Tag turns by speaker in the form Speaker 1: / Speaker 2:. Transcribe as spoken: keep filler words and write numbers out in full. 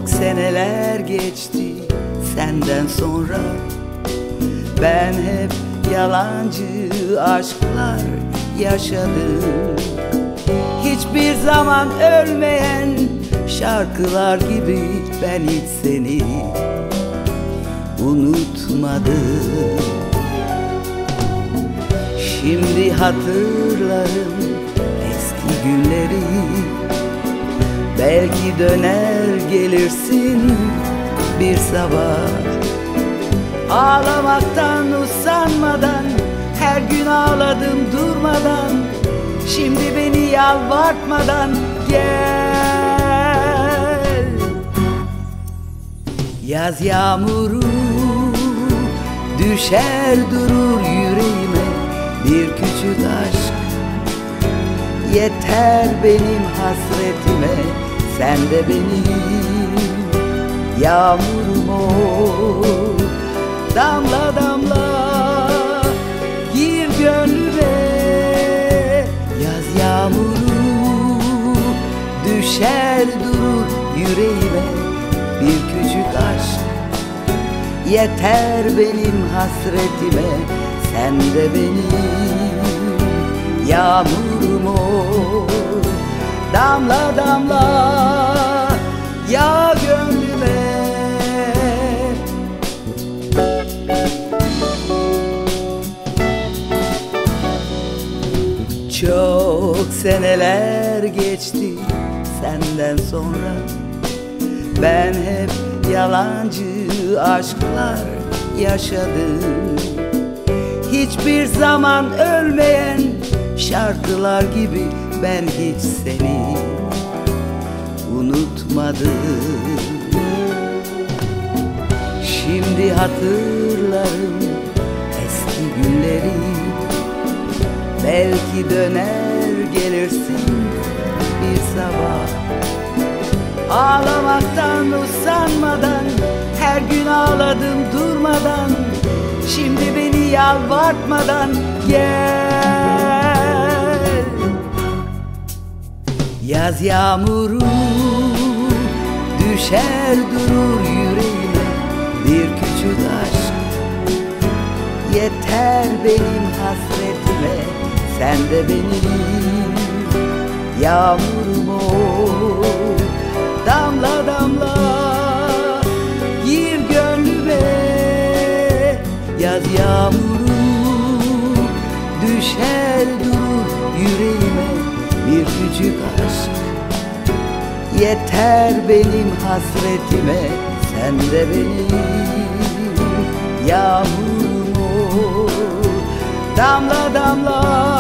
Speaker 1: Çok seneler geçti senden sonra, ben hep yalancı aşklar yaşadım. Hiçbir zaman ölmeyen şarkılar gibi ben hiç seni unutmadım. Şimdi hatırlarım eski günleri, belki döner gelirsin bir sabah. Ağlamaktan usanmadan, her gün ağladım durmadan. Şimdi beni yalvartmadan gel. Yaz yağmuru düşer durur yüreğime, bir küçük aşk yeter benim hasretime. Sen de benim yağmurum ol, damla damla gir gönlüme. Yaz yağmuru düşer durur yüreğime, bir küçük aşk yeter benim hasretime. Sen de benim yağmurum ol, damla damla yağ gönlüme. Çok seneler geçti senden sonra, ben hep yalancı aşklar yaşadım. Hiçbir zaman ölmeyen şarkılar gibi ben hiç seni unutmadım. Şimdi hatırlarım eski günleri, belki döner gelirsin bir sabah. Ağlamaktan usanmadan, her gün ağladım durmadan. Şimdi beni yalvartmadan gel. Yaz yağmuru düşer durur yüreğime, bir küçük aşk yeter benim hasretime. Sen de benim yağmurum ol, damla damla gir gönlüme. Yaz yağmuru düşer durur yüreğime, bir küçük aşk yeter benim hasretime. Sen de benim yağmurum ol, damla damla